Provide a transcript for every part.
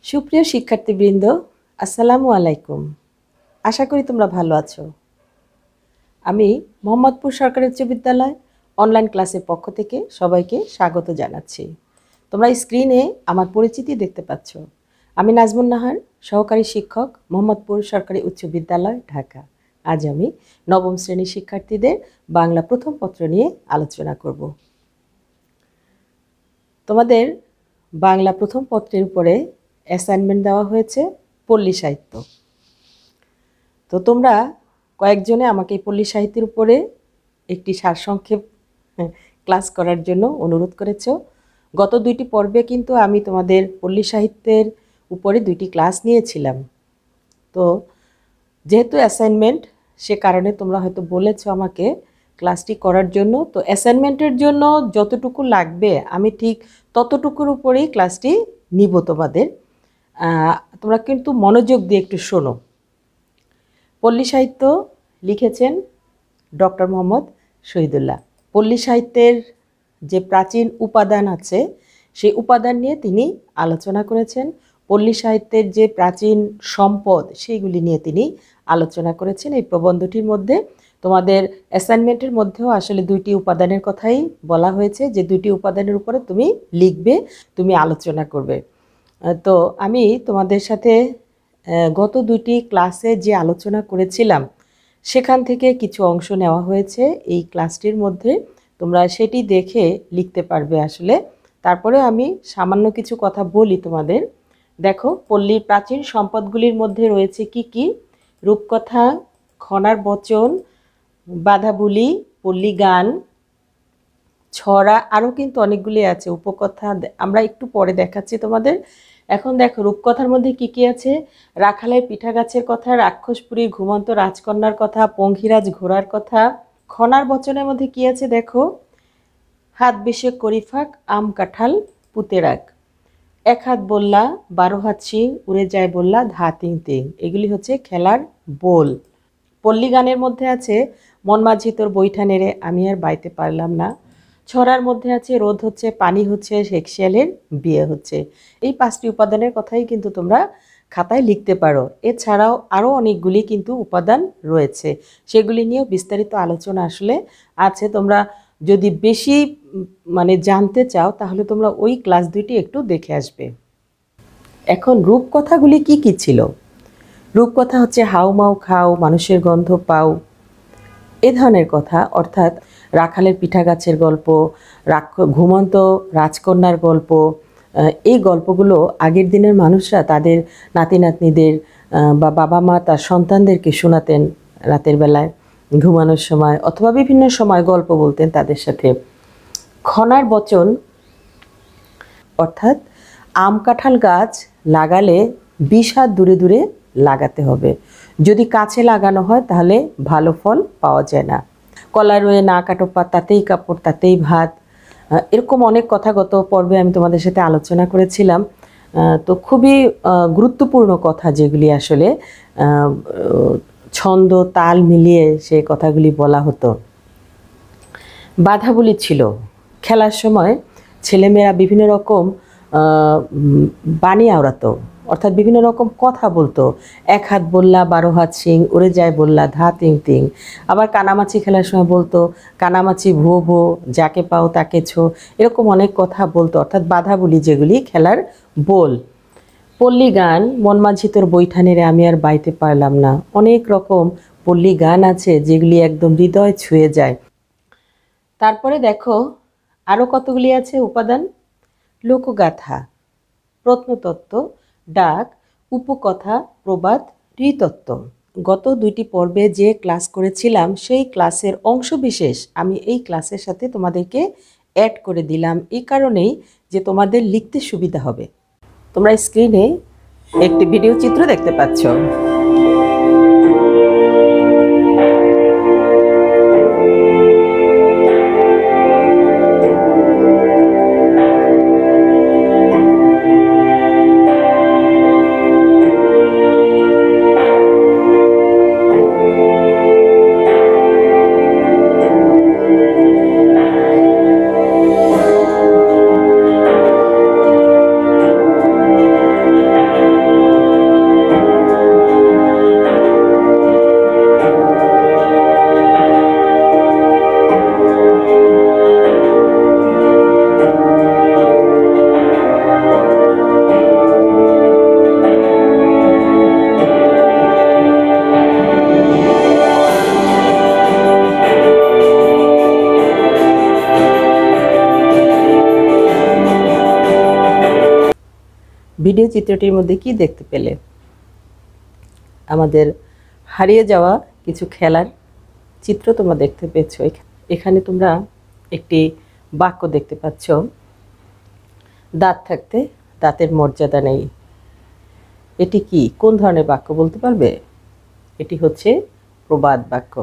সুপ্রিয় শিক্ষার্থীবৃন্দ, আসসালামু আলাইকুম। আশা করি তোমরা ভালো আছো। আমি মোহাম্মদপুর সরকারি উচ্চ বিদ্যালয় অনলাইন ক্লাসের পক্ষ থেকে সবাইকে স্বাগত জানাচ্ছি। তোমরা স্ক্রিনে আমার পরিচিতি দেখতে পাচ্ছ। আমি নাজমুন নাহার, সহকারী শিক্ষক, মোহাম্মদপুর সরকারি উচ্চ বিদ্যালয়, ঢাকা। আজ আমি নবম শ্রেণীর শিক্ষার্থীদের বাংলা প্রথম পত্র নিয়ে আলোচনা করব। তোমাদের বাংলা প্রথম পত্রের উপরে অ্যাসাইনমেন্ট দেওয়া হয়েছে পল্লী সাহিত্য। তো তোমরা কয়েকজনে আমাকে এই পল্লী সাহিত্যের উপরে একটি সারসংক্ষেপ ক্লাস করার জন্য অনুরোধ করেছ। গত দুইটি পর্বে কিন্তু আমি তোমাদের পল্লী সাহিত্যের উপরে দুইটি ক্লাস নিয়েছিলাম। তো যেহেতু অ্যাসাইনমেন্ট, সে কারণে তোমরা হয়তো বলেছ আমাকে ক্লাসটি করার জন্য। তো অ্যাসাইনমেন্টের জন্য যতটুকু লাগবে আমি ঠিক ততটুকুর উপরেই ক্লাসটি নিব তোমাদের। তোমরা কিন্তু মনোযোগ দিয়ে একটু শোনো। পল্লী সাহিত্য লিখেছেন ডক্টর মোহাম্মদ শহীদুল্লাহ। পল্লী সাহিত্যের যে প্রাচীন উপাদান আছে সেই উপাদান নিয়ে তিনি আলোচনা করেছেন। পল্লী সাহিত্যের যে প্রাচীন সম্পদ সেইগুলি নিয়ে তিনি আলোচনা করেছেন। এই প্রবন্ধটির মধ্যে তোমাদের অ্যাসাইনমেন্টের মধ্যেও আসলে দুইটি উপাদানের কথাই বলা হয়েছে, যে দুইটি উপাদানের উপরে তুমি লিখবে, তুমি আলোচনা করবে। তো আমি তোমাদের সাথে গত দুটি ক্লাসে যে আলোচনা করেছিলাম সেখান থেকে কিছু অংশ নেওয়া হয়েছে এই ক্লাসটির মধ্যে। তোমরা সেটি দেখে লিখতে পারবে আসলে। তারপরে আমি সামান্য কিছু কথা বলি তোমাদের। দেখো, পল্লীর প্রাচীন সম্পদগুলির মধ্যে রয়েছে কি কি? রূপকথা, খনার বচন, বাধাবুলি, পল্লী গান, ছড়া, আরও কিন্তু অনেকগুলি আছে। উপকথা আমরা একটু পরে দেখাচ্ছি তোমাদের। এখন দেখো, রূপকথার মধ্যে কি কি আছে? রাখালের পিঠা গাছের কথা, রাক্ষসপুরীর ঘুমন্ত রাজকন্যার কথা, পঙ্খিরাজ ঘোড়ার কথা। খনার বচনের মধ্যে কি আছে দেখো? হাত বেশে করিফাক, আম কাঁঠাল পুঁতে রাখ, এক হাত বললা, 12 হাত শিং, উড়ে যায় বললা, ধা তিং তিং। এগুলি হচ্ছে খেলার বোল। পল্লী গানের মধ্যে আছে মন মাঝি তোর বৈঠা নেড়ে আমি আর বাইতে পারলাম না। ছড়ার মধ্যে আছে রোদ হচ্ছে, পানি হচ্ছে, শেখ শিয়ালের বিয়ে হচ্ছে। এই 5টি উপাদানের কথাই কিন্তু তোমরা খাতায় লিখতে পারো। এছাড়াও আরও অনেকগুলি কিন্তু উপাদান রয়েছে, সেগুলি নিয়েও বিস্তারিত আলোচনা আসলে আছে। তোমরা যদি বেশি জানতে চাও তাহলে তোমরা ওই ক্লাস দুইটি একটু দেখে আসবে। এখন রূপকথাগুলি কি কি ছিল? রূপকথা হচ্ছে হাউ মাউ খাও, মানুষের গন্ধ পাও, এ ধরনের কথা। অর্থাৎ রাখালের পিঠা গাছের গল্প, ঘুমন্ত রাজকন্যার গল্প, এই গল্পগুলো আগের দিনের মানুষরা তাদের নাতি নাতনিদের বা বাবা মা তার সন্তানদেরকে শোনাতেন রাতের বেলায় ঘুমানোর সময়, অথবা বিভিন্ন সময় গল্প বলতেন তাদের সাথে। খনার বচন অর্থাৎ আম কাঁঠাল গাছ লাগালে 20 হাত দূরে দূরে লাগাতে হবে, যদি কাছে লাগানো হয় তাহলে ভালো ফল পাওয়া যায় না। কলা রয়ে না কাটো পাত, তাতেই কাপড় তাতেই ভাত। এরকম অনেক কথা গত পর্বে আমি তোমাদের সাথে আলোচনা করেছিলাম। তো খুবই গুরুত্বপূর্ণ কথা, যেগুলি আসলে ছন্দ তাল মিলিয়ে সে কথাগুলি বলা হতো। বাধাবুলি ছিল, খেলার সময় ছেলেমেয়েরা বিভিন্ন রকম বাণী আওড়াতো, অর্থাৎ বিভিন্ন রকম কথা বলতো। 1 হাত বললা, 12 হাত শিং, উড়ে যায় বললা, ধা তিং তিং। আবার কানামাছি খেলার সময় বলতো কানামাছি ভো ভো, যাকে পাও তাকে ছো। এরকম অনেক কথা বলতো, অর্থাৎ বাধাবুলি যেগুলি খেলার বোল। পল্লী গান, মন মাঝি তোর বৈঠা নেড়ে আমি আর বাইতে পারলাম না। অনেক রকম পল্লী গান আছে যেগুলি একদম হৃদয় ছুঁয়ে যায়। তারপরে দেখো আরও কতগুলি আছে উপাদান। লোকগাথা, প্রত্নতত্ত্ব, ডাক, উপকথা, প্রবাদ, নৃতত্ত্ব। গত দুইটি পর্বে যে ক্লাস করেছিলাম সেই ক্লাসের অংশবিশেষ আমি এই ক্লাসের সাথে তোমাদেরকে অ্যাড করে দিলাম, এই কারণেই যে তোমাদের লিখতে সুবিধা হবে। তোমরা স্ক্রিনে একটি ভিডিও চিত্র দেখতে পাচ্ছ। ভিডিও চিত্রটির মধ্যে কি দেখতে পেলে? আমাদের হারিয়ে যাওয়া কিছু খেলার চিত্র তোমরা দেখতে পেয়েছো। এখানে তোমরা একটি বাক্য দেখতে পাচ্ছ, দাঁত থাকতে দাঁতের মর্যাদা নেই। এটি কি, কোন ধরনের বাক্য বলতে পারবে? এটি হচ্ছে প্রবাদ বাক্য।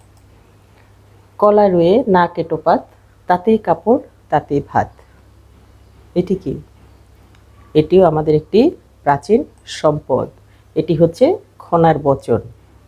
কলা রুয়ে না কেটোপাত, তাতেই কাপড় তাতেই ভাত। এটি কি? এটিও আমাদের একটি প্রাচীন সম্পদ। এটি হচ্ছে খনার বচন।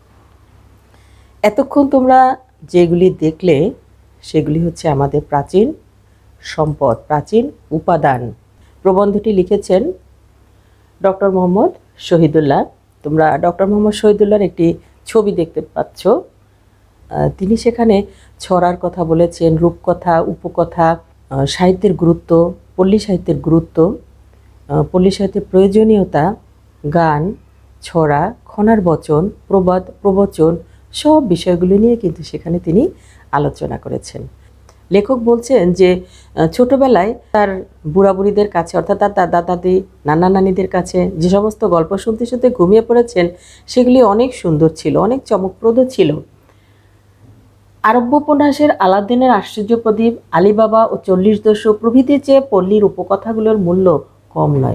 এতক্ষণ তোমরা যেগুলি দেখলে সেগুলি হচ্ছে আমাদের প্রাচীন সম্পদ, প্রাচীন উপাদান। প্রবন্ধটি লিখেছেন ডক্টর মোহাম্মদ শহীদুল্লাহ। তোমরা ডক্টর মোহাম্মদ শহীদুল্লাহর একটি ছবি দেখতে পাচ্ছ। তিনি সেখানে ছড়ার কথা বলেছেন, রূপকথা, উপকথা, সাহিত্যের গুরুত্ব, পল্লী সাহিত্যের গুরুত্ব, পল্লী সাহিত্যের প্রয়োজনীয়তা, গান, ছড়া, খনার বচন, প্রবাদ, প্রবচন সব বিষয়গুলো নিয়ে কিন্তু সেখানে তিনি আলোচনা করেছেন। লেখক বলছেন যে ছোটবেলায় তার বুড়াবুড়িদের কাছে, অর্থাৎ তার দাদা দাদি, নানা নানিদের কাছে যে সমস্ত গল্প শুনতে শুনতে ঘুমিয়ে পড়েছেন সেগুলি অনেক সুন্দর ছিল, অনেক চমকপ্রদ ছিল। আরব্যোপন্যাসের আলাউদ্দিনের আশ্চর্য প্রদীপ, আলিবাবা ও 40 দস্যু প্রভৃতির চেয়ে পল্লীর উপকথাগুলোর মূল্য কম নয়।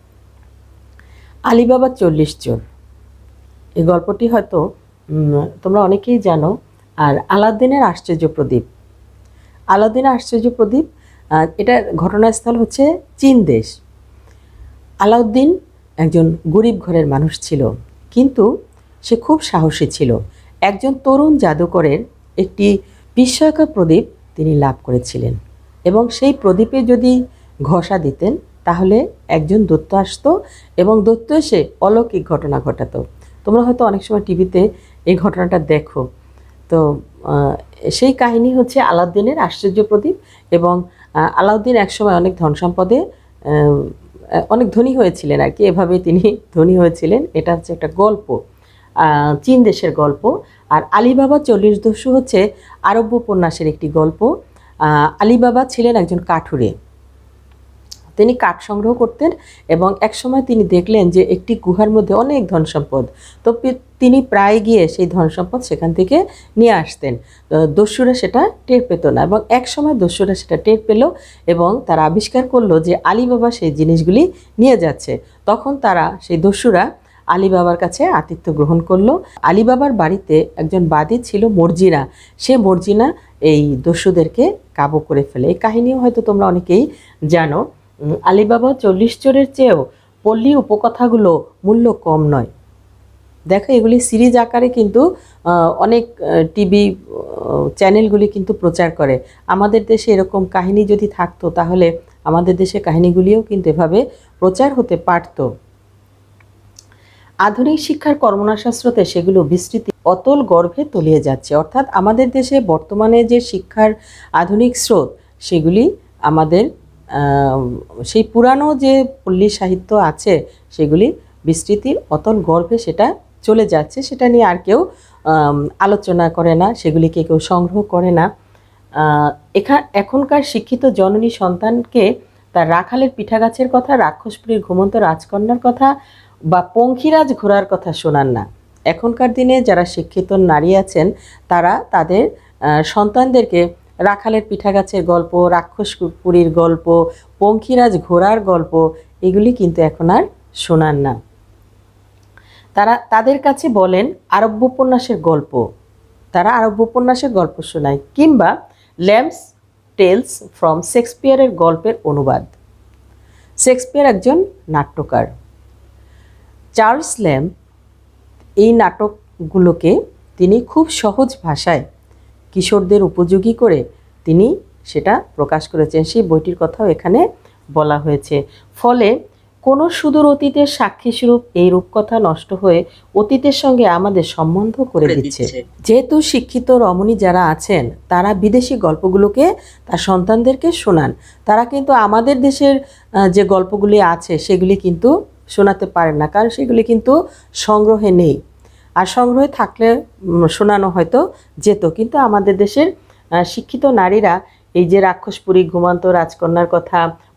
আলিবাবার 40 চোর, এই গল্পটি হয়তো তোমরা অনেকেই জানো। আর আলাউদ্দিনের আশ্চর্য প্রদীপ, আলাউদ্দিনের আশ্চর্য প্রদীপ, এটা ঘটনাস্থল হচ্ছে চীন দেশ। আলাউদ্দিন একজন গরিব ঘরের মানুষ ছিল, কিন্তু সে খুব সাহসী ছিল। একজন তরুণ জাদুকরের একটি বিস্ময়কর প্রদীপ তিনি লাভ করেছিলেন, এবং সেই প্রদীপে যদি ঘষা দিতেন তাহলে একজন দৈত্য আসতো এবং দৈত্য এসে অলৌকিক ঘটনা ঘটাতো। তোমরা হয়তো অনেক সময় টিভিতে এই ঘটনাটা দেখো। তো সেই কাহিনী হচ্ছে আলাউদ্দিনের আশ্চর্য প্রদীপ। এবং আলাউদ্দিন একসময় অনেক ধন সম্পদে অনেক ধনী হয়েছিলেন আর কি, এভাবে তিনি ধনী হয়েছিলেন। এটা হচ্ছে একটা গল্প, চীন দেশের গল্প। আর আলিবাবা 40 দস্যু হচ্ছে আরব্য উপন্যাসের একটি গল্প। আলিবাবা ছিলেন একজন কাঠুরে, তিনি কাঠ সংগ্রহ করতেন এবং একসময় তিনি দেখলেন যে একটি গুহার মধ্যে অনেক ধন সম্পদ। তো তিনি প্রায় গিয়ে সেই ধন সম্পদ সেখান থেকে নিয়ে আসতেন। দস্যুরা সেটা টের পেত না, এবং একসময় দস্যুরা সেটা টের পেল এবং তারা আবিষ্কার করলো যে আলিবাবা সেই জিনিসগুলি নিয়ে যাচ্ছে। তখন তারা, সেই দস্যুরা, আলিবাবার কাছে আতিথ্য গ্রহণ করলো। আলিবাবার বাড়িতে একজন বাদী ছিল, মর্জিনা। সে মর্জিনা এই দস্যুদেরকে কাবু করে ফেলে। এই কাহিনীও হয়তো তোমরা অনেকেই জানো। আলিবাবা 40 চোরের চেয়েও পল্লী উপকথাগুলো মূল্য কম নয়। দেখো, এগুলি সিরিজ আকারে কিন্তু অনেক টিভি চ্যানেলগুলি কিন্তু প্রচার করে। আমাদের দেশে এরকম কাহিনী যদি থাকতো তাহলে আমাদের দেশে কাহিনীগুলিও কিন্তু এভাবে প্রচার হতে পারত। আধুনিক শিক্ষার কর্মনাশাস্ত্রতে সেগুলো বিস্তৃতি অতল গর্ভে তলিয়ে যাচ্ছে। অর্থাৎ আমাদের দেশে বর্তমানে যে শিক্ষার আধুনিক স্রোত, সেগুলি আমাদের সেই পুরানো যে পল্লী সাহিত্য আছে সেগুলি বিস্তৃতির অতল গর্ভে সেটা চলে যাচ্ছে। সেটা নিয়ে আর কেউ আলোচনা করে না, সেগুলিকে কেউ সংগ্রহ করে না। এখনকার শিক্ষিত জননী সন্তানকে তার রাখালের পিঠা গাছের কথা, রাক্ষসপুরীর ঘুমন্ত রাজকন্যার কথা বা পঙ্খিরাজ ঘোড়ার কথা শোনান না। এখনকার দিনে যারা শিক্ষিত নারী আছেন তারা তাদের সন্তানদেরকে রাখালের পিঠা গাছের গল্প, রাক্ষসপুরীর গল্প, পঙ্খিরাজ ঘোড়ার গল্প, এগুলি কিন্তু এখন আর শোনান না। তারা তাদের কাছে বলেন আরব্য উপন্যাসের গল্প, তারা আরব্য উপন্যাসের গল্প শোনায়, কিংবা ল্যাম্বস টেলস ফ্রম শেক্সপিয়ারের গল্পের অনুবাদ। শেক্সপিয়ার একজন নাট্যকার। চার্লস ল্যাম্ব এই নাটকগুলোকে তিনি খুব সহজ ভাষায় কিশোরদের উপযোগী করে তিনি সেটা প্রকাশ করেছেন। সেই বইটির কথাও এখানে বলা হয়েছে। ফলে কোনো সুদূর অতীতের সাক্ষীস্বরূপ এই রূপকথা নষ্ট হয়ে অতীতের সঙ্গে আমাদের সম্বন্ধ করে দিচ্ছে। যেহেতু শিক্ষিত রমণী যারা আছেন তারা বিদেশি গল্পগুলোকে তার সন্তানদেরকে শোনান, তারা কিন্তু আমাদের দেশের যে গল্পগুলি আছে সেগুলি কিন্তু শোনাতে পারেন না, কারণ সেগুলি কিন্তু সংগ্রহে নেই। আর সংগ্রহে থাকলে শোনানো হয়তো যেত, কিন্তু আমাদের দেশের শিক্ষিত নারীরা এই যে রাক্ষসপুরী ঘুমন্ত রাজকন্যার কথা,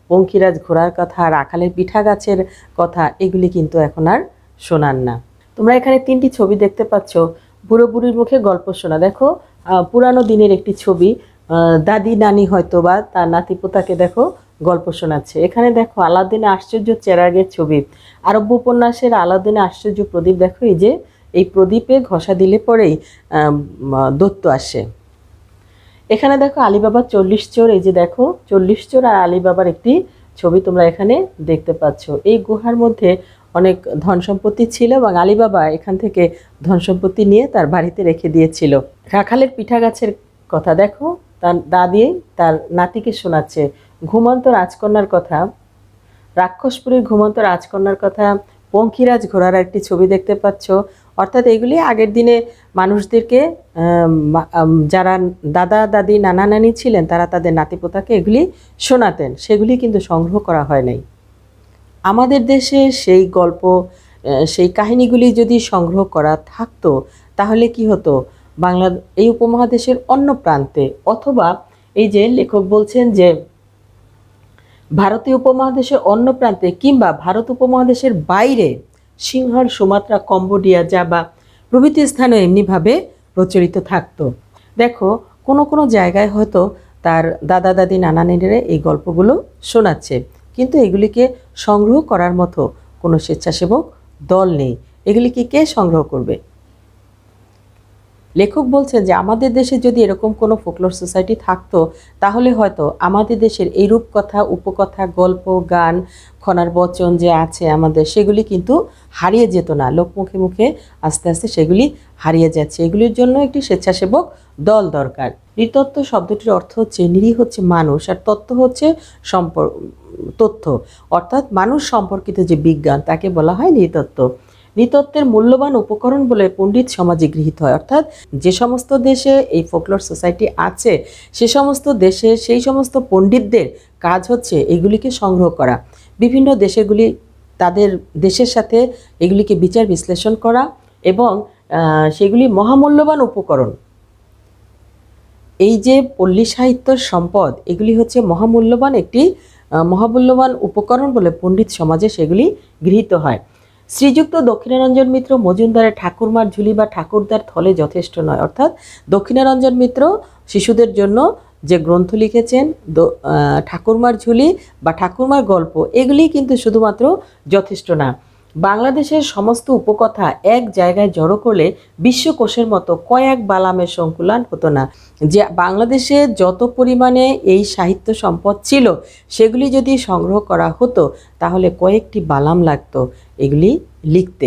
পঙ্খিরাজ ঘোড়ার কথা, রাখালের পিঠা গাছের কথা, এগুলি কিন্তু এখন আর শোনান না। তোমরা এখানে 3টি ছবি দেখতে পাচ্ছ। বুড়ো বুড়ির মুখে গল্প শোনা, দেখো পুরানো দিনের একটি ছবি। দাদি নানি হয়তো বা তার নাতিপোতাকে দেখো গল্প শোনাচ্ছে। এখানে দেখো আলাউদ্দিনের আশ্চর্য চেরাগের ছবি, আরব্য উপন্যাসের আলাউদ্দিনের আশ্চর্য প্রদীপ। দেখো এই যে এই প্রদীপে ঘষা দিলে পরেই দৈত্য আসে। এখানে দেখো আলীবাবার 40 চোর, এই যে দেখো 40 চোর আর আলীবাবার একটি ছবি তোমরা এখানে দেখতে পাচ্ছ। এই গুহার মধ্যে অনেক ধন সম্পত্তি ছিল এবং আলীবাবা এখান থেকে ধন সম্পত্তি নিয়ে তার বাড়িতে রেখে দিয়েছিল। রাখালের পিঠা গাছের কথা দেখো, তার দাদি তার নাতিকে শোনাচ্ছে। ঘুমন্ত রাজকন্যার কথা, রাক্ষসপুরীর ঘুমন্ত রাজকন্যার কথা, পঙ্খিরাজ ঘোড়ার একটি ছবি দেখতে পাচ্ছ। অর্থাৎ এগুলি আগের দিনে মানুষদেরকে, যারা দাদা দাদি নানা নানি ছিলেন, তারা তাদের নাতিপোতাকে এগুলি শোনাতেন। সেগুলি কিন্তু সংগ্রহ করা হয় নাই। আমাদের দেশে সেই গল্প, সেই কাহিনীগুলি যদি সংগ্রহ করা থাকতো তাহলে কি হতো, বাংলা এই উপমহাদেশের অন্য প্রান্তে, অথবা এই যে লেখক বলছেন যে ভারতীয় উপমহাদেশের অন্য প্রান্তে কিংবা ভারত উপমহাদেশের বাইরে, সিংহল, সুমাত্রা, কম্বোডিয়া, জাভা প্রভৃতি স্থানে এমনিভাবে প্রচলিত থাকতো। দেখো কোনো কোনো জায়গায় হয়তো তার দাদা দাদি নানা নানিরা এই গল্পগুলো শোনাচ্ছে, কিন্তু এগুলিকে সংগ্রহ করার মতো কোনো স্বেচ্ছাসেবক দল নেই। এগুলিকে কে সংগ্রহ করবে? লেখক বলছেন যে আমাদের দেশে যদি এরকম কোনো ফোকলোর সোসাইটি থাকতো তাহলে হয়তো আমাদের দেশের এই রূপকথা, উপকথা, গল্প, গান, খনার বচন যে আছে আমাদের, সেগুলি কিন্তু হারিয়ে যেত না। লোক মুখে মুখে আস্তে আস্তে সেগুলি হারিয়ে যাচ্ছে। এগুলির জন্য একটি স্বেচ্ছাসেবক দল দরকার। নৃতত্ত্ব শব্দটির অর্থ হচ্ছে, নৃ হচ্ছে মানুষ আর তত্ত্ব হচ্ছে তথ্য, অর্থাৎ মানুষ সম্পর্কিত যে বিজ্ঞান তাকে বলা হয় নৃতত্ত্ব। নৃতত্ত্বের মূল্যবান উপকরণ বলে পণ্ডিত সমাজে গৃহীত হয়। অর্থাৎ যে সমস্ত দেশে এই ফোকলোর সোসাইটি আছে সে সমস্ত দেশে সেই সমস্ত পণ্ডিতদের কাজ হচ্ছে এগুলিকে সংগ্রহ করা, বিভিন্ন দেশগুলি তাদের দেশের সাথে এগুলিকে বিচার বিশ্লেষণ করা এবং সেগুলি মহামূল্যবান উপকরণ। এই যে পল্লী সাহিত্যের সম্পদ, এগুলি হচ্ছে মহামূল্যবান উপকরণ বলে পণ্ডিত সমাজে সেগুলি গৃহীত হয়। শ্রীযুক্ত দক্ষিণারঞ্জন মিত্র মজুমদারের ঠাকুরমার ঝুলি বা ঠাকুরদার থলে যথেষ্ট নয়। অর্থাৎ দক্ষিণারঞ্জন মিত্র শিশুদের জন্য যে গ্রন্থ লিখেছেন ঠাকুরমার ঝুলি বা ঠাকুরমার গল্প, এগুলি কিন্তু শুধুমাত্র যথেষ্ট না। বাংলাদেশের সমস্ত উপকথা এক জায়গায় জড়ো করলে বিশ্বকোষের মতো কয়েক বালামের সংকুলান হতো না। যে বাংলাদেশে যত পরিমাণে এই সাহিত্য সম্পদ ছিল সেগুলি যদি সংগ্রহ করা হতো তাহলে কয়েকটি বালাম লাগতো এগুলি লিখতে।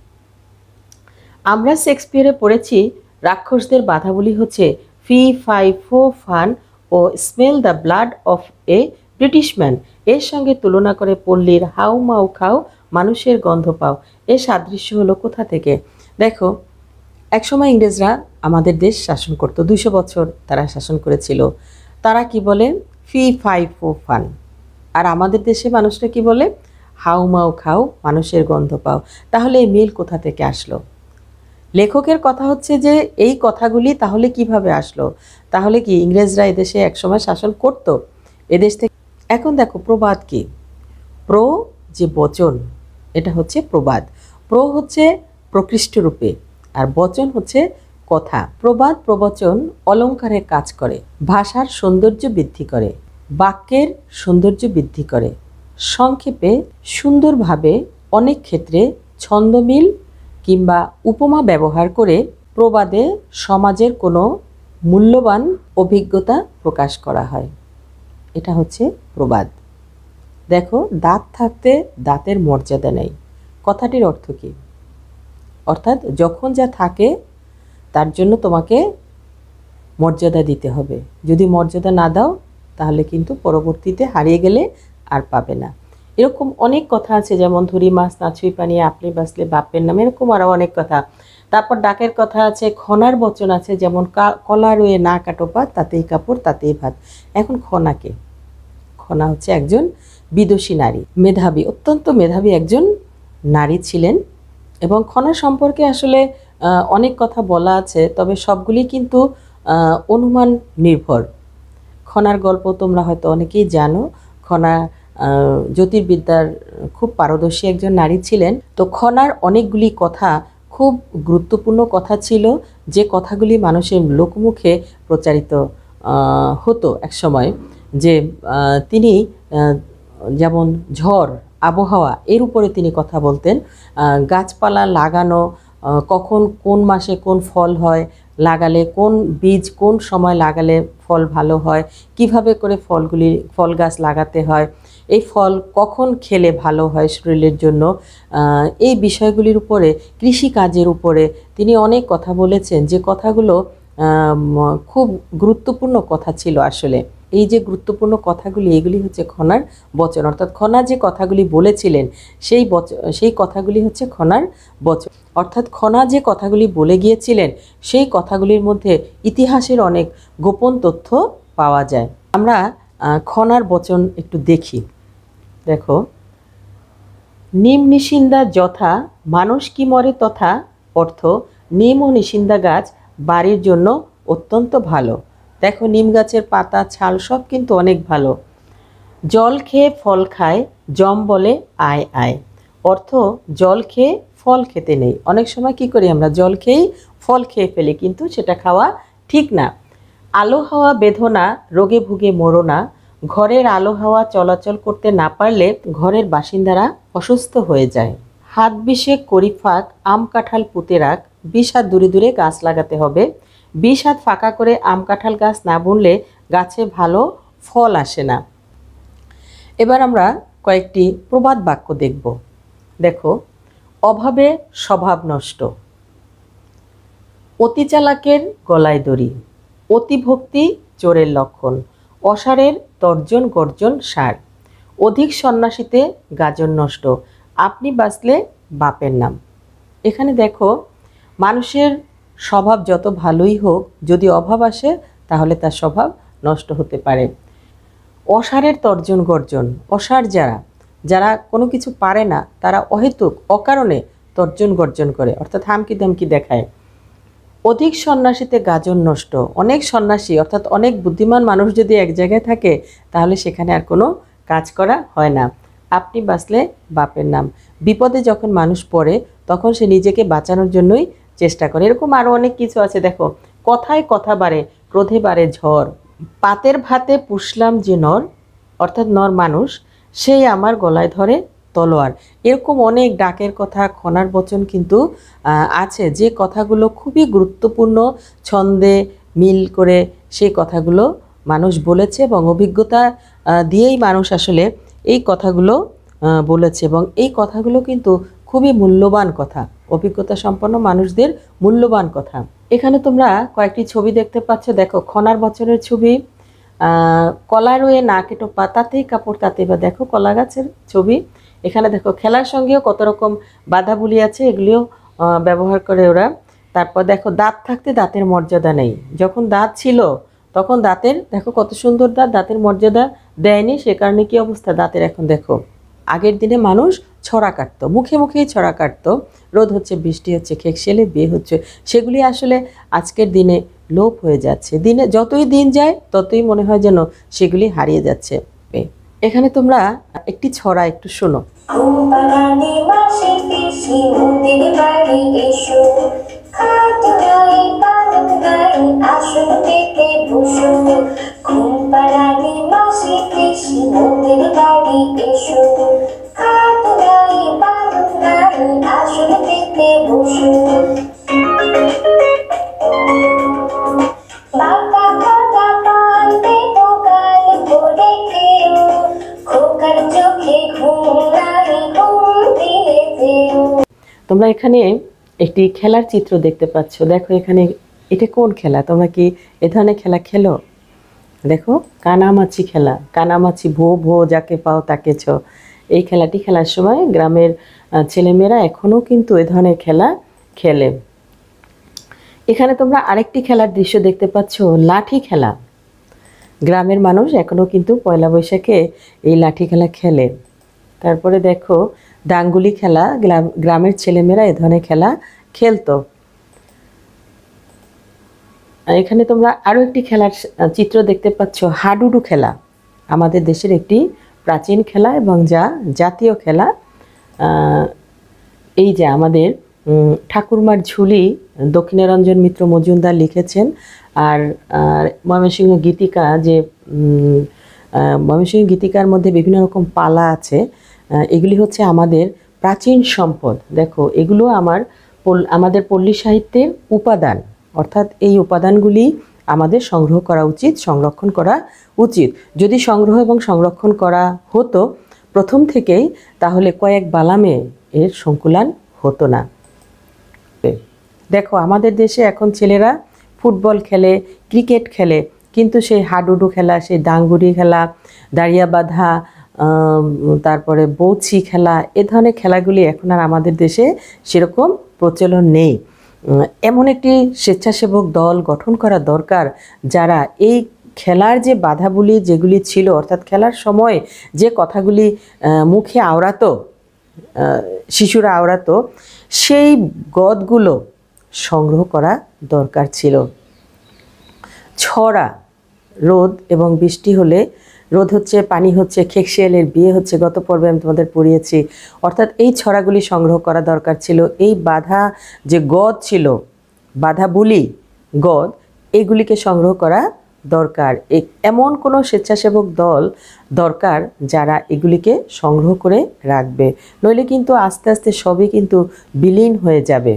আমরা শেক্সপিয়ারে পড়েছি রাক্ষসদের বাধাবলী হচ্ছে ফি ফাই ফো ফান ও smell the blood of a British man. এর সঙ্গে তুলনা করে পল্লীর হাউ মাউ খাও, মানুষের গন্ধ পাও। এর সাদৃশ্য হলো কোথা থেকে? দেখো, একসময় ইংরেজরা আমাদের দেশ শাসন করতো, 200 বছর তারা শাসন করেছিল। তারা কি বলে? ফি ফাই ফো ফান। আর আমাদের দেশে মানুষরা কি বলে? হাউ মাউ খাও, মানুষের গন্ধ পাও। তাহলে এই মিল কোথা থেকে আসলো? লেখকের কথা হচ্ছে যে এই কথাগুলি তাহলে কিভাবে আসলো? তাহলে কি ইংরেজরা এদেশে একসময় শাসন করতো এদেশ থেকে? এখন দেখো প্রবাদ কি? প্র যে বচন, এটা হচ্ছে প্রবাদ। প্র হচ্ছে প্রকৃষ্ট রূপে আর বচন হচ্ছে কথা। প্রবাদ প্রবচন অলঙ্কারের কাজ করে, ভাষার সৌন্দর্য বৃদ্ধি করে, বাক্যের সৌন্দর্য বৃদ্ধি করে। সংক্ষেপে সুন্দরভাবে অনেক ক্ষেত্রে ছন্দমিল কিংবা উপমা ব্যবহার করে প্রবাদে সমাজের কোনো মূল্যবান অভিজ্ঞতা প্রকাশ করা হয়। এটা হচ্ছে প্রবাদ। দেখো, দাঁত থাকতে দাঁতের মর্যাদা নেই, কথাটির অর্থ কী? অর্থাৎ যখন যা থাকে তার জন্য তোমাকে মর্যাদা দিতে হবে। যদি মর্যাদা না দাও তাহলে কিন্তু পরবর্তীতে হারিয়ে গেলে আর পাবে না। এরকম অনেক কথা আছে, যেমন ধরি মাছ না ছুঁই পানি, আপনি বাঁচলে বাপের নামে, এরকম আরও অনেক কথা। তারপর ডাকের কথা আছে, খনার বচন আছে, যেমন কলা রয়ে না কাটো পাত, তাতেই কাপড় তাতেই ভাত। এখন খনাকে, খনা হচ্ছে একজন বিদুষী নারী, মেধাবী, অত্যন্ত মেধাবী একজন নারী ছিলেন এবং খনা সম্পর্কে আসলে অনেক কথা বলা আছে, তবে সবগুলি কিন্তু অনুমান নির্ভর। খনার গল্প তোমরা হয়তো অনেকেই জানো। খনা জ্যোতির্বিদ্যার খুব পারদর্শী একজন নারী ছিলেন। তো খনার অনেকগুলি কথা খুব গুরুত্বপূর্ণ কথা ছিল, যে কথাগুলি মানুষের লোকমুখে প্রচারিত হতো একসময়, যে তিনি যেমন ঝড়, আবহাওয়া এর উপরে তিনি কথা বলতেন। গাছপালা লাগানো, কখন কোন মাসে কোন ফল হয়, লাগালে কোন বীজ কোন সময় লাগালে ফল ভালো হয়, কিভাবে করে ফল গাছ লাগাতে হয়, এই ফল কখন খেলে ভালো হয় শরীরের জন্য, এই বিষয়গুলির উপরে, কৃষিকাজের উপরে তিনি অনেক কথা বলেছেন, যে কথাগুলো খুব গুরুত্বপূর্ণ কথা ছিল আসলে। এই যে গুরুত্বপূর্ণ কথাগুলি, এগুলি হচ্ছে খনার বচন, অর্থাৎ খনা যে কথাগুলি বলেছিলেন সেই কথাগুলি হচ্ছে খনার বচন। অর্থাৎ খনা যে কথাগুলি বলে গিয়েছিলেন সেই কথাগুলির মধ্যে ইতিহাসের অনেক গোপন তথ্য পাওয়া যায়। আমরা খনার বচন একটু দেখি। দেখো, নিম নিশিন্দা যথা মানুষ কি মরে তথা, অর্থ নিম ও নিশিন্দা গাছ বাড়ির জন্য অত্যন্ত ভালো। দেখো, নিম গাছের পাতা ছাল সব কিন্তু অনেক ভালো। জল খেয়ে ফল খায়, জম বলে আয় আয়, অর্থ জল খেয়ে ফল খেতে নেই। অনেক সময় কি করি আমরা, জল খেয়েই ফল খেয়ে ফেলি, কিন্তু সেটা খাওয়া ঠিক না। আলো হাওয়া বেদনা রোগে ভুগে মরো না, ঘরের আলো হাওয়া চলাচল করতে না পারলে ঘরের বাসিন্দারা অসুস্থ হয়ে যায়। হাত বিষে করি ফাঁক, আম কাঁঠাল পুঁতে রাখ, 20 হাত দূরে দূরে গাছ লাগাতে হবে। 20 হাত ফাঁকা করে আম কাঁঠাল গাছ না বুনলে গাছে ভালো ফল আসে না। এবার আমরা কয়েকটি প্রবাদ বাক্য দেখব। দেখো, অভাবে স্বভাব নষ্ট, অতি চালাকের গলায় দড়ি, অতিভক্তি চোরের লক্ষণ, অসারের তর্জন গর্জন সার, অধিক সন্ন্যাসীতে গাজন নষ্ট, আপনি বাঁচলে বাপের নাম। এখানে দেখো, মানুষের স্বভাব যত ভালোই হোক, যদি অভাব আসে তাহলে তার স্বভাব নষ্ট হতে পারে। অসারের তর্জন গর্জন, অসার যারা কোনো কিছু পারে না, তারা অহেতুক অকারণে তর্জন গর্জন করে, অর্থাৎ হামকি দামকি দেখায়। অধিক সন্ন্যাসীতে গাজন নষ্ট, অনেক সন্ন্যাসী অর্থাৎ অনেক বুদ্ধিমান মানুষ যদি এক জায়গায় থাকে তাহলে সেখানে আর কোনো কাজ করা হয় না। আপনি বাঁচলে বাপের নাম, বিপদে যখন মানুষ পড়ে তখন সে নিজেকে বাঁচানোর জন্যই চেষ্টা করে। এরকম আরও অনেক কিছু আছে। দেখো, কথায় কথা বাড়ে, ক্রোধে বাড়ে ঝড়, পাতের ভাতে পুষলাম যে নর, অর্থাৎ নর মানুষ, সেই আমার গলায় ধরে তলোয়ার। এরকম অনেক ডাকের কথা, খনার বচন কিন্তু আছে, যে কথাগুলো খুবই গুরুত্বপূর্ণ, ছন্দে মিল করে সেই কথাগুলো মানুষ বলেছে, এবং অভিজ্ঞতা দিয়েই মানুষ আসলে এই কথাগুলো বলেছে, এবং এই কথাগুলো কিন্তু খুবই মূল্যবান কথা, অভিজ্ঞতা সম্পন্ন মানুষদের মূল্যবান কথা। এখানে তোমরা কয়েকটি ছবি দেখতে পাচ্ছ। দেখো, খনার বচনের ছবি। কলা রয়ে না কেটো পাতাতেই কাপড় তাতে বা, দেখো কলা গাছের ছবি। এখানে দেখো, খেলার সঙ্গেও কত রকম বাধা বুলি আছে, এগুলিও ব্যবহার করে ওরা। তারপর দেখো, দাঁত থাকতে দাঁতের মর্যাদা নেই, যখন দাঁত ছিল তখন দাঁতের, দেখো কত সুন্দর দাঁত, দাঁতের মর্যাদা দেয়নি, সে কারণে কি অবস্থা দাঁতের এখন। দেখো, আগের দিনে মানুষ ছড়া কাটতো, মুখে মুখেই ছড়া কাটতো, রোদ হচ্ছে বৃষ্টি হচ্ছে খেক শেলে বিয়ে হচ্ছে, সেগুলি আসলে আজকের দিনে লোপ হয়ে যাচ্ছে। দিনে যতই দিন যায় ততই মনে হয় যেন সেগুলি হারিয়ে যাচ্ছে। এখানে তোমরা একটি ছড়া একটু শোনো। তোমরা এখানে একটি খেলার চিত্র দেখতে পাচ্ছ। দেখো, এখানে এটা কোন খেলা? তোমরা কি এ ধরনের খেলা খেলো? দেখো, কানামাছি খেলা, কানামাছি ভো ভো যাকে পাও তাকে ছ। এই খেলাটি খেলার সময় গ্রামের ছেলেমেয়েরা এখনও কিন্তু এ ধরনের খেলা খেলে। এখানে তোমরা আরেকটি খেলার দৃশ্য দেখতে পাচ্ছ, লাঠি খেলা। গ্রামের মানুষ এখনও কিন্তু পয়লা বৈশাখে এই লাঠি খেলা খেলে। তারপরে দেখো, ডাঙ্গুলি খেলা, গ্রামের ছেলেমেয়েরা এ ধরনের খেলা খেলতো। এখানে তোমরা আরও একটি খেলার চিত্র দেখতে পাচ্ছ, হাডুডু খেলা। আমাদের দেশের একটি প্রাচীন খেলা এবং যা জাতীয় খেলা, এই যে আমাদের ঠাকুরমার ঝুলি দক্ষিণারঞ্জন মিত্র মজুমদার লিখেছেন। আর ময়মনসিংহ গীতিকা, যে ময়মনসিংহ গীতিকার মধ্যে বিভিন্ন রকম পালা আছে, এগুলি হচ্ছে আমাদের প্রাচীন সম্পদ। দেখো, এগুলো আমাদের পল্লী সাহিত্যের উপাদান, অর্থাৎ এই উপাদানগুলি আমাদের সংগ্রহ করা উচিত, সংরক্ষণ করা উচিত। যদি সংগ্রহ এবং সংরক্ষণ করা হতো প্রথম থেকেই, তাহলে কয়েক বালামে এর সংকুলান হতো না। দেখো, আমাদের দেশে এখন ছেলেরা ফুটবল খেলে, ক্রিকেট খেলে, কিন্তু সেই হাডুডু খেলা, সেই ডাঙ্গুরি খেলা, দাঁড়িয়া বাঁধা, তারপরে বৌছি খেলা, এ ধরনের খেলাগুলি এখন আর আমাদের দেশে সেরকম প্রচলন নেই। এমন একটি স্বেচ্ছাসেবক দল গঠন করা দরকার, যারা এই খেলার যে বাধাগুলি যেগুলি ছিল, অর্থাৎ খেলার সময় যে কথাগুলি মুখে আওড়াতো, শিশুরা আওড়াতো, সেই গদগুলো সংগ্রহ করা দরকার ছিল। ছড়া, রোদ এবং বৃষ্টি হলে, রোদ হচ্ছে, পানি হচ্ছে, খেকশিয়ালের বিয়ে হচ্ছে, গত পর্বে আমি তোমাদের পড়িয়েছি। অর্থাৎ এই ছড়াগুলি সংগ্রহ করা দরকার ছিল। এই বাধা যে গদ ছিল, বাধা বুলি গদ, এগুলিকে সংগ্রহ করা দরকার। এমন কোনো স্বেচ্ছাসেবক দল দরকার যারা এগুলিকে সংগ্রহ করে রাখবে, নইলে কিন্তু আস্তে আস্তে সবই কিন্তু বিলীন হয়ে যাবে।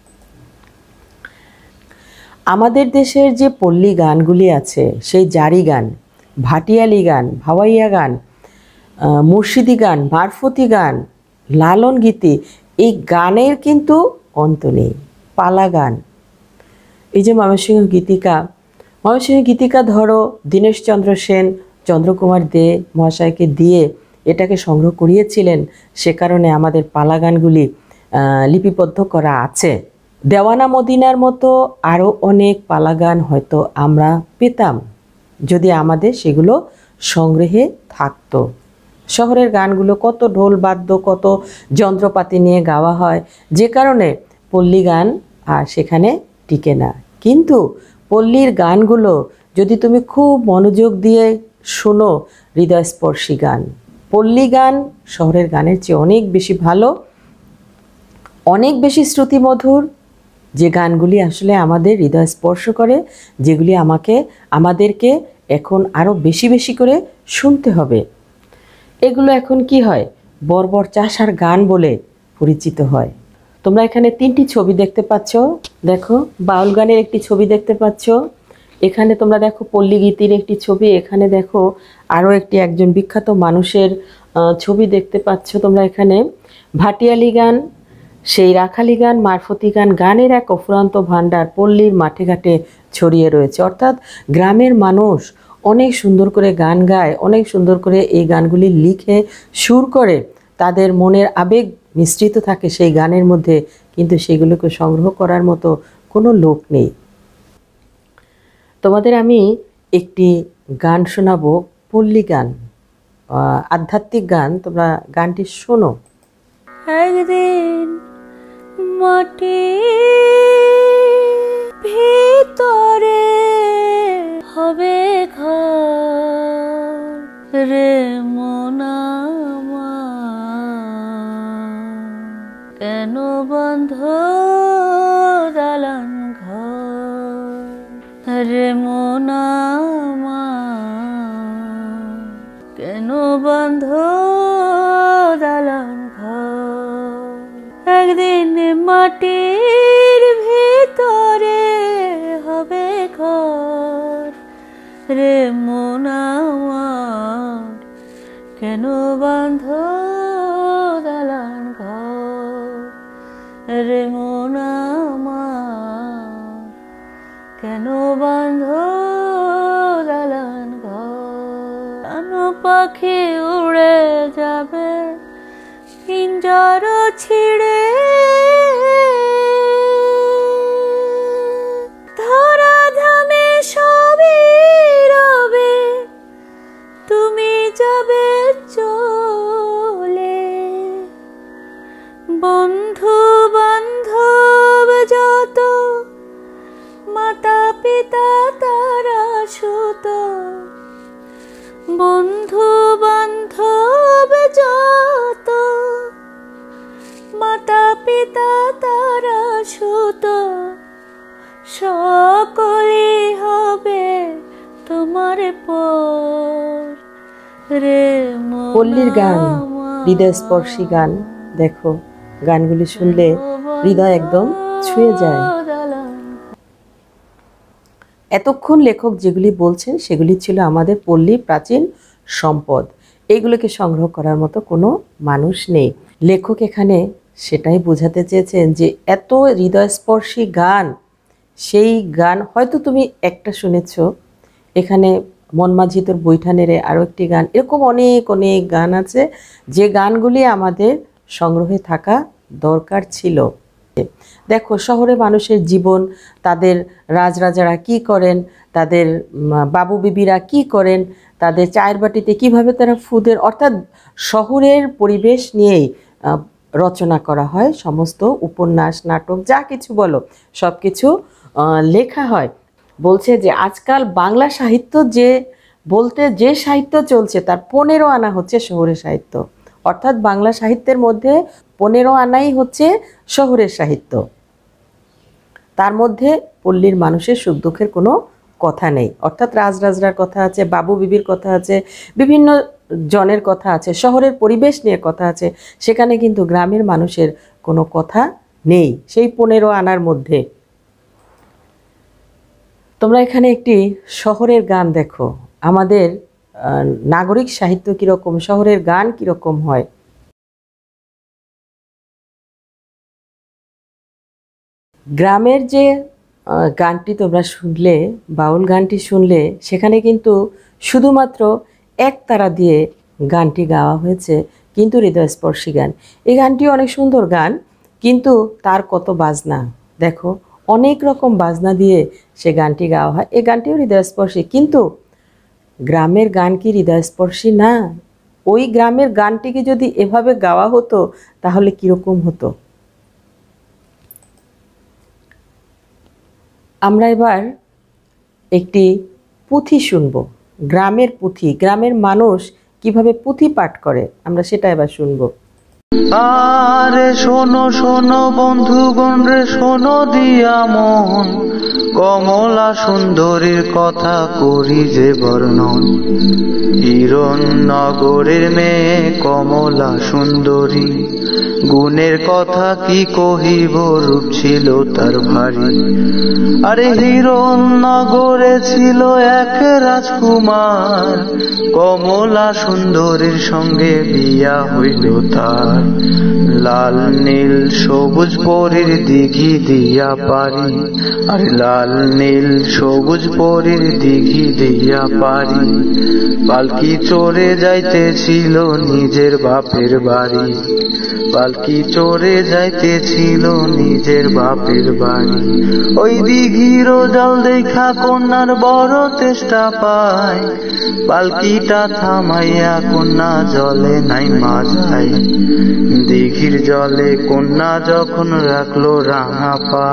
আমাদের দেশের যে পল্লী গানগুলি আছে, সেই জারি গান, ভাটিয়ালি গান, ভাওয়াইয়া গান, মুর্শিদি গান, মারফতি গান, লালন গীতি, এই গানের কিন্তু অন্ত নেই। পালা গান, এই যে ময়মনসিংহ গীতিকা ধরো দীনেশচন্দ্র সেন, চন্দ্রকুমার দে মহাশয়কে দিয়ে এটাকে সংগ্রহ করিয়েছিলেন, সে কারণে আমাদের পালা গানগুলি লিপিবদ্ধ করা আছে। দেওয়ানা মদিনার মতো আরও অনেক পালা গান হয়তো আমরা পেতাম যদি আমাদের সেগুলো সংগ্রহে থাকতো। শহরের গানগুলো কত ঢোল বাদ্য, কত যন্ত্রপাতি নিয়ে গাওয়া হয়, যে কারণে পল্লী গান আর সেখানে টিকে না। কিন্তু পল্লীর গানগুলো যদি তুমি খুব মনোযোগ দিয়ে শোনো, হৃদয়স্পর্শী গান। পল্লী গান শহরের গানের চেয়ে অনেক বেশি ভালো, অনেক বেশি শ্রুতিমধুর, যে গানগুলি আসলে আমাদের হৃদয় স্পর্শ করে, যেগুলি আমাদেরকে এখন আরও বেশি বেশি করে শুনতে হবে। এগুলো এখন কি হয়, বর্বর চাষার গান বলে পরিচিত হয়। তোমরা এখানে 3টি ছবি দেখতে পাচ্ছ। দেখো, বাউল গানের একটি ছবি দেখতে পাচ্ছ, এখানে তোমরা দেখো পল্লী গীতির একটি ছবি, এখানে দেখো আরও একজন বিখ্যাত মানুষের ছবি দেখতে পাচ্ছ তোমরা এখানে। ভাটিয়ালি গান, সেই রাখালি গান, মারফতি গান, গানের এক অফুরন্ত ভাণ্ডার পল্লীর মাঠে ঘাটে ছড়িয়ে রয়েছে। অর্থাৎ গ্রামের মানুষ অনেক সুন্দর করে গান গায়, অনেক সুন্দর করে এই গানগুলি লিখে সুর করে, তাদের মনের আবেগ মিশ্রিত থাকে সেই গানের মধ্যে, কিন্তু সেগুলোকে সংগ্রহ করার মতো কোনো লোক নেই। তোমাদের আমি একটি গান শোনাবো, পল্লী গান, আধ্যাত্মিক গান। তোমরা গানটি শোনো। একদিন মাটির ভিতরে হবে ঘর রে মনা কেন বন্ধ দালান ঘর রে মনা কেন বন্ধ দালান ঘর। একদিন মাটির ভিতরে হবে ঘর রে মনা কেন বন্ধ দালান ঘর রে মনা কেন বন্ধ দালান ঘর। কানো পাখি উড়ে যাবে পিঞ্জর ছিঁড়ে, ধরা ধামে সবই রবে, তুমি যাবে চলে। বন্ধু বান্ধব যত, মাতা পিতা তারা সুত, বন্ধু বান্ধব বান্ধব যত, মাতা পিতা তারা সুত, সকলে হবে তোমার পর রে মনা পল্লীর গান, হৃদয়স্পর্শী গান। দেখো, গানগুলি শুনলে হৃদয় একদম ছুঁয়ে যায়। এতক্ষণ লেখক যেগুলি বলছেন সেগুলি ছিল আমাদের পল্লীর প্রাচীন সম্পদ। এগুলোকে সংগ্রহ করার মতো কোনো মানুষ নেই। লেখক এখানে সেটাই বোঝাতে চেয়েছেন যে এত হৃদয়স্পর্শী গান, সেই গান হয়তো তুমি একটা শুনেছ, এখানে মন মাঝি তোর বৈঠা নেড়ে আরও একটি গান, এরকম অনেক অনেক গান আছে যে গানগুলি আমাদের সংগ্রহে থাকা দরকার ছিল। দেখো, শহরে মানুষের জীবন, তাদের রাজরাজারা কি করেন, তাদের বাবু বিবিরা কি করেন, তাদের চায়ের বাটিতে কিভাবে তারা ফুদের, অর্থাৎ শহরের পরিবেশ নিয়েই রচনা করা হয় সমস্ত উপন্যাস, নাটক, যা কিছু বলো সব কিছু লেখা হয়। বলছে যে আজকাল বাংলা সাহিত্য যে সাহিত্য চলছে তার 15 আনা হচ্ছে শহরের সাহিত্য, অর্থাৎ বাংলা সাহিত্যের মধ্যে 15 আনাই হচ্ছে শহরের সাহিত্য। তার মধ্যে পল্লীর মানুষের সুখ দুঃখের কোনো কথা নেই, অর্থাৎ রাজরাজরার কথা আছে, বাবু বিবির কথা আছে, বিভিন্ন জনের কথা আছে, শহরের পরিবেশ নিয়ে কথা আছে, সেখানে কিন্তু গ্রামের মানুষের কোনো কথা নেই সেই 15 আনার মধ্যে। তোমরা এখানে একটি শহরের গান দেখো, আমাদের নাগরিক সাহিত্য কীরকম, শহরের গান কীরকম হয়। গ্রামের যে গানটি তোমরা শুনলে, বাউল গানটি শুনলে, সেখানে কিন্তু শুধুমাত্র এক তারা দিয়ে গানটি গাওয়া হয়েছে, কিন্তু হৃদয়স্পর্শী গান। এই গানটি অনেক সুন্দর গান, কিন্তু তার কত বাজনা দেখো, অনেক রকম বাজনা দিয়ে সে গানটি গাওয়া হয়। এই গানটিও হৃদয়স্পর্শী, কিন্তু গ্রামের গান কি হৃদয়স্পর্শী না? ওই গ্রামের গানটিকে যদি এভাবে গাওয়া হতো তাহলে কীরকম হতো। আমরা এবার একটি পুঁথি শুনব, গ্রামের পুঁথি, গ্রামের মানুষ কিভাবে পুঁথি পাঠ করে, আমরা সেটা এবার শুনব। আরে শোনো শোনো বন্ধুগণ রে, শোনো দিয়া মন, কমলা সুন্দরীর কথা করি যে বর্ণন। হিরণ্যগরের মেয়ে কমলা সুন্দরী, গুণের কথা কি কহিব, রূপ ছিল তার ভারী। আরে হিরণ্যগরে ছিল এক রাজকুমার, কমলা সুন্দরীর সঙ্গে বিয়া হইল তার। লাল নীল সবুজ পরীর দিঘি দিয়া পারি, আর লাল নীল সবুজ পরীর দিঘি দিয়া পারি। পালকি চড়ে যাইতেছিল নিজের বাপের বাড়ি, পালকি চড়ে যাইতেছিল নিজের বাপের বাড়ি। ওই দিঘির জল দেখা কন্যার বড় তেষ্টা পায়, পালকিটা থামাইয়া কন্যা জলে নাই মাঝাই। দিঘির জলে কন্যা যখন রাখলো রাঙা পা,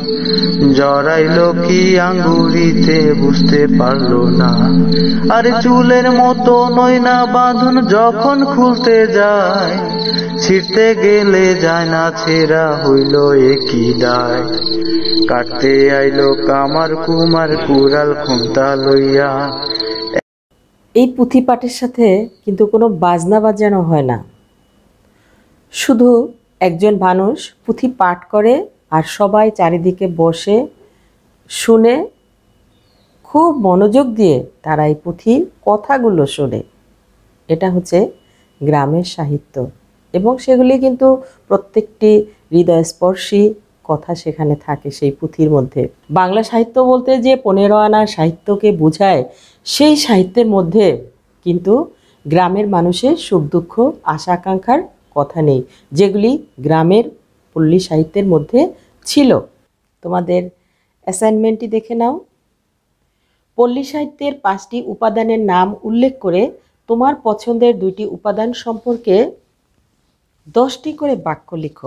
জড়াইল কি আঙ্গুরিতে বুঝতে পারলো না। আর চুলের মতো নয়না বাঁধন যখন খুলতে যায়, ছিঁড়তে গেলে যায় না ছেঁড়া, হইল একই দায়। কাটতে আইলো কামার কুমার কুড়াল খুন্তা লইয়া। এই পুঁথি পাঠের সাথে কিন্তু কোনো বাজনা বাজানো হয় না, শুধু একজন মানুষ পুঁথি পাঠ করে আর সবাই চারিদিকে বসে শুনে, খুব মনোযোগ দিয়ে তারা এই পুঁথির কথাগুলো শোনে। এটা হচ্ছে গ্রামের সাহিত্য, এবং সেগুলি কিন্তু প্রত্যেকটি হৃদয়স্পর্শী কথা সেখানে থাকে সেই পুঁথির মধ্যে। বাংলা সাহিত্য বলতে যে 15 আনার সাহিত্যকে বোঝায়, সেই সাহিত্যের মধ্যে কিন্তু গ্রামের মানুষের সুখ দুঃখ, আশা আকাঙ্ক্ষার কথা নেই, যেগুলি গ্রামের পল্লী সাহিত্যের মধ্যে ছিল। তোমাদের অ্যাসাইনমেন্টটি দেখে নাও। পল্লী সাহিত্যের 5টি উপাদানের নাম উল্লেখ করে তোমার পছন্দের 2টি উপাদান সম্পর্কে 10টি করে বাক্য লিখো।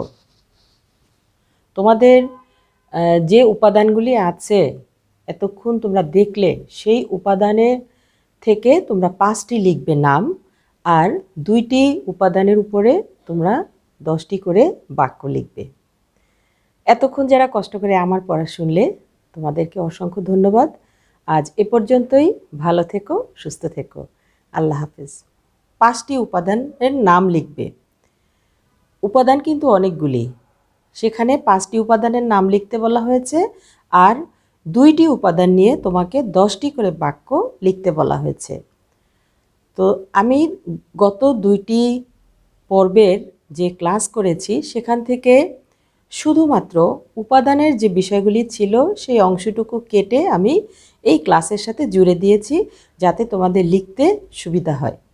তোমাদের যে উপাদানগুলি আছে এতক্ষণ তোমরা দেখলে, সেই উপাদানের থেকে তোমরা 5টি লিখবে নাম, আর 2টি উপাদানের উপরে তোমরা 10টি করে বাক্য লিখবে। এতক্ষণ যারা কষ্ট করে আমার পড়া শুনলে তোমাদেরকে অসংখ্য ধন্যবাদ। আজ এ পর্যন্তই। ভালো থেকো, সুস্থ থেকো। আল্লাহ হাফেজ। 5টি উপাদানের নাম লিখবে। উপাদান কিন্তু অনেকগুলি, সেখানে 5টি উপাদানের নাম লিখতে বলা হয়েছে, আর 2টি উপাদান নিয়ে তোমাকে 10টি করে বাক্য লিখতে বলা হয়েছে। তো আমি গত 2টি পর্বের যে ক্লাস করেছি সেখান থেকে শুধুমাত্র উপাদানের যে বিষয়গুলি ছিল সেই অংশটুকু কেটে আমি এই ক্লাসের সাথে জুড়ে দিয়েছি, যাতে তোমাদের লিখতে সুবিধা হয়।